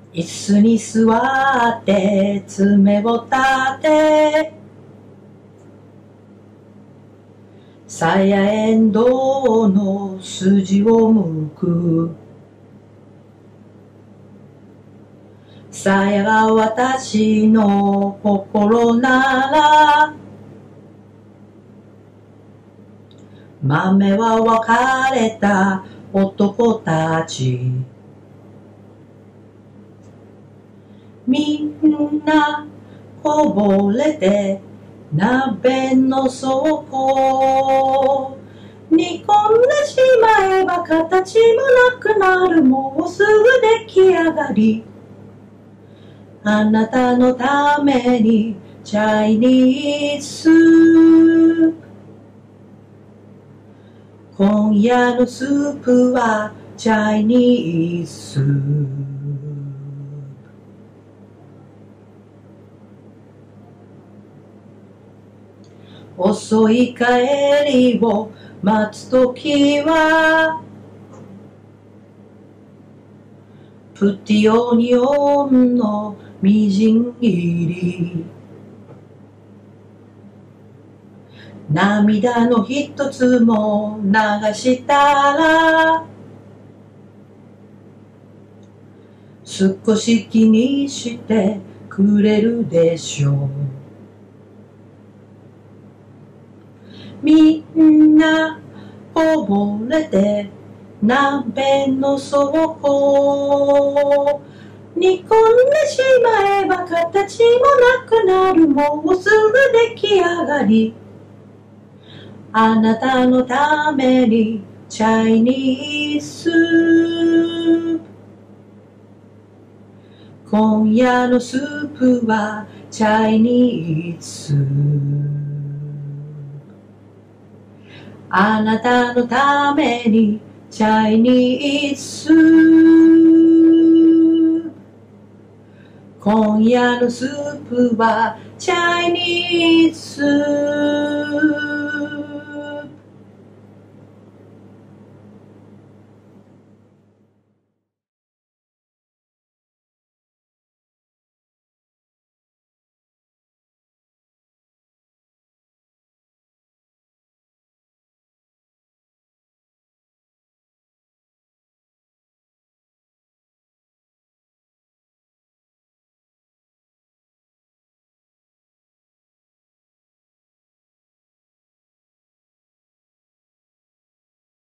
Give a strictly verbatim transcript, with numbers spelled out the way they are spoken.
椅子に座って爪を立て、さやえんどうの筋を向く。さやが私の心なら、豆は別れた男たち。みんなこぼれて鍋の底、煮込んでしまえば形もなくなる。もうすぐ出来上がり。あなたのためにチャイニーズスープ。今夜のスープはチャイニーズスープ。遅い帰りを待つときは、プティオニオンのみじん切り。涙の一つも流したら、少し気にしてくれるでしょう。みんなこぼれて鍋の底、煮込んでしまえば形もなくなる。もうすぐ出来上がり。あなたのためにチャイニーズスープ。今夜のスープはチャイニーズスープ。あなたのためにチャイニーズスープ。今夜のスープはチャイニーズスープ。